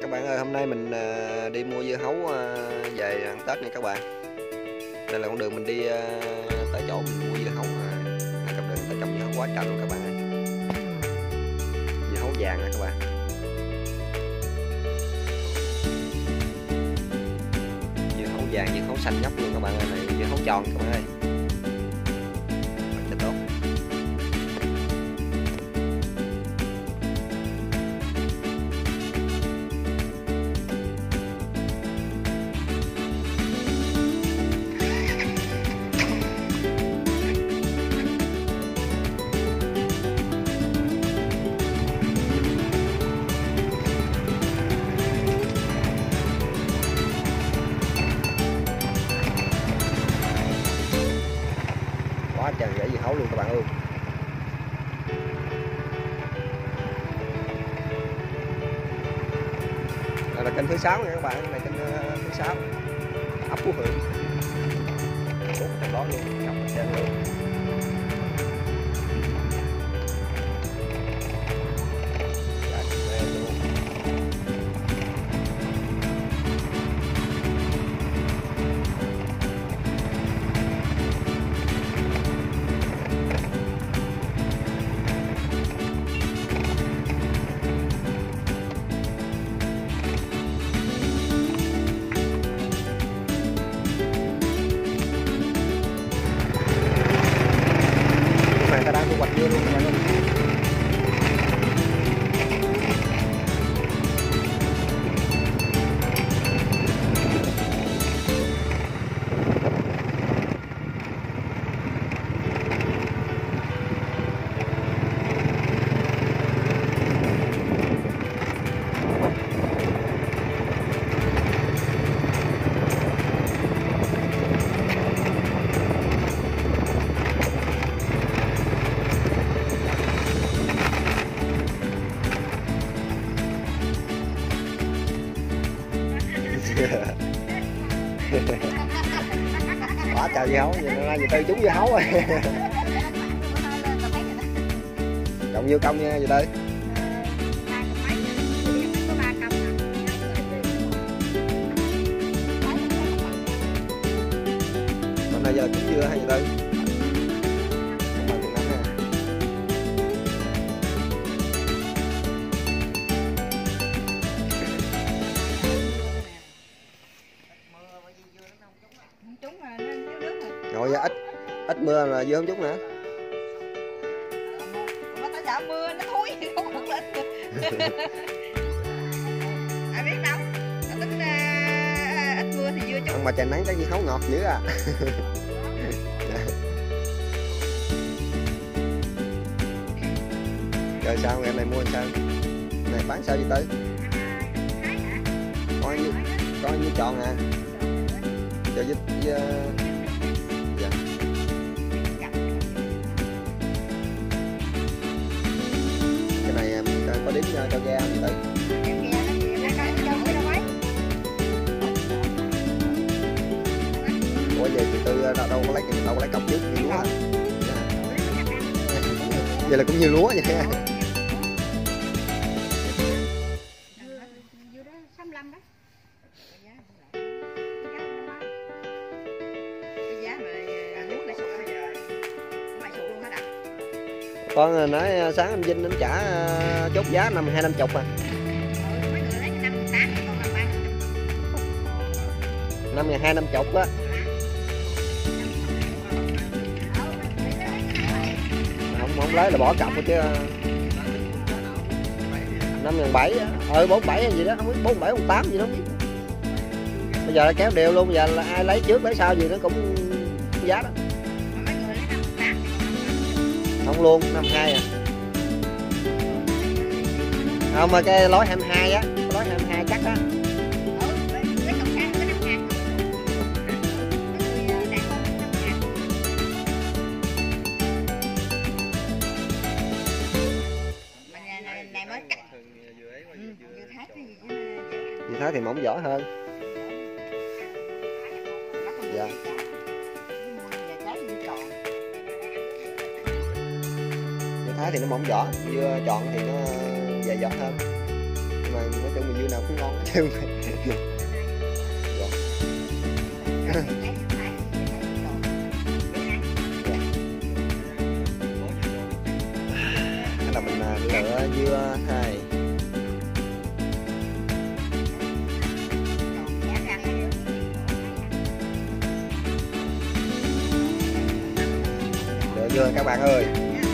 Các bạn ơi, hôm nay mình đi mua dưa hấu về ăn Tết nha các bạn. Đây là con đường mình đi tới chỗ mình mua dưa hấu. Các đường ta trồng dưa hấu quá trời luôn các bạn ơi. Dưa hấu vàng nè các bạn. Dưa hấu vàng, dưa hấu xanh nhóc luôn các bạn ơi. Này dưa hấu tròn các bạn ơi. Rất tốt. Quá trời rễ dưa hấu luôn các bạn ơi. Đây là kênh thứ 6 nha các bạn, này kênh thứ 6 ấp Phú Hưởng. Đúng trong đó luôn, trong trên luôn. Ta đang thu hoạch dưa luôn các bạn ơi. Quá trời dưa hấu, giờ Tư trúng dưa hấu rồi. Trồng nhiêu công nha giờ Tư? Hôm nay giờ trúng dưa hay giờ Tư? Rồi ít mưa là dưa không trúng hả? Mà tao sợ mưa nó thúi không được lên. Ai biết đâu. Tao tính ít mưa thì dưa trúng. Mà trời nắng cái dưa hấu ngọt dữ à. Rồi sao ngày này mua sao? Này bán sao vậy Tư? Có như tròn à? Chờ với dạ. Cái này có đếm cho ga không vậy Tư? Ủa vậy chị Tư đâu có lấy cọc trước như lúa hả? Vậy là cũng như lúa vậy ha. Con nói sáng anh Vinh anh trả chốt giá 250 à. 5.250 á. Không lấy là bỏ cọc chứ. 5.700 á. 47 hay gì đó, không biết 47 48 gì đó không biết. Bây giờ là kéo đều luôn, giờ là ai lấy trước lấy sau gì nó cũng giá đó. Không luôn 52 à. Không mà cái lối 22 á, lối 22 chắc á. Dưa Thái thì mỏng vỏ hơn. Dạ. Dưa Thái thì nó mỏng vỏ, dưa tròn thì nó dày giọt hơn. Nhưng mà nói chung mình dưa nào cũng ngon hết trơn. Là mình lựa dưa thay. Lựa dưa các bạn ơi.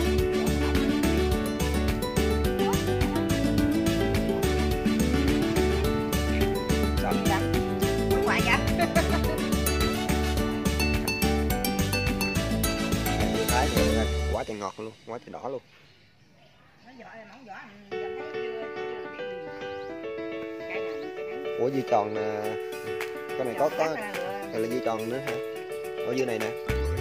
Dưa thái thì quả trời ngọt luôn, quả trời đỏ luôn. Ủa dưa tròn nè, cái này có này là dưa tròn nữa hả? Ở dưa này nè.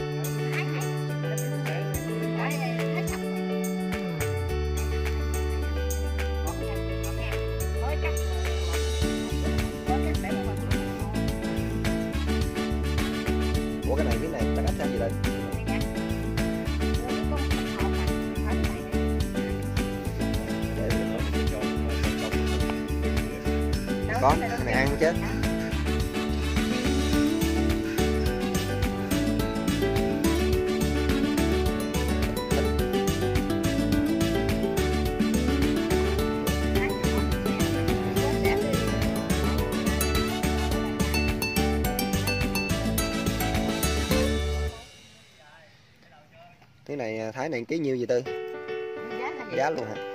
Ủa cái này chắc ách sao gì đây? Có, cái này ăn chứ. Cái này thái này ký nhiêu vậy Tư? Giá luôn hả?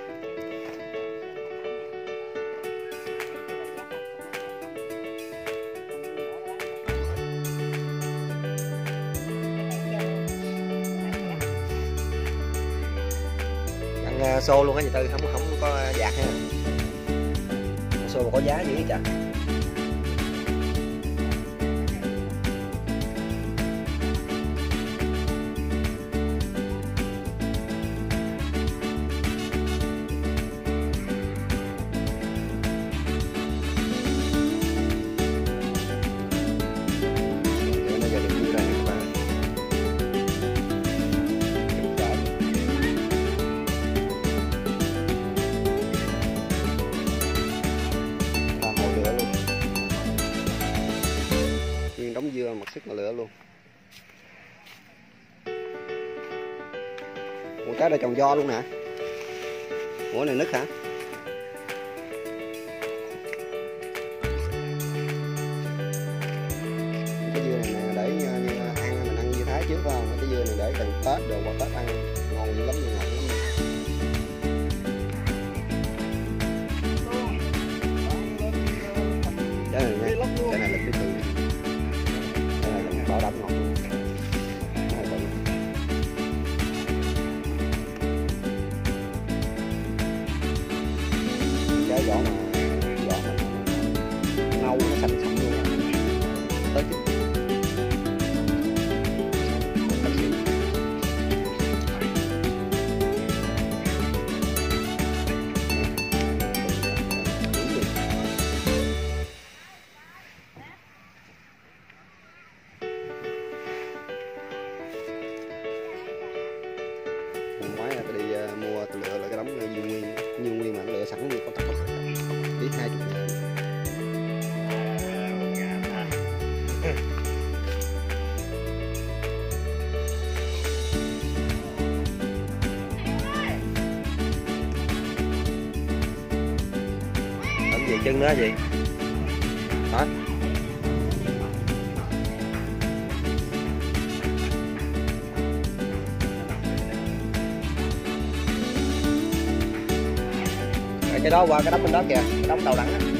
Ăn xô luôn á chị Tư, không có dạt ha. Xô mà có giá dữ vậy trời. Đóng dưa mặc sức mà lựa luôn. Ủa trái đây trồng do luôn nè. Ủa này nứt hả? Cái dưa này nè để như ăn mình ăn dưa thái trước phải không? Cái dưa này để gần Tết rồi qua Tết ăn ngon dữ lắm, ngon lắm. Cái này nè, cái này là cái từ bảo đảm ngọt luôn. Cái vỏ mà nâu nó xanh xanh luôn tới chứ. Ngoái là tôi đi mua, tôi lựa lại cái đống dưa nguyên mà lựa sẵn như có tập tí 20.000. Làm gì chân đó gì đó. Cái đó qua cái đống bên đó kìa, cái đống đầu đẳng á.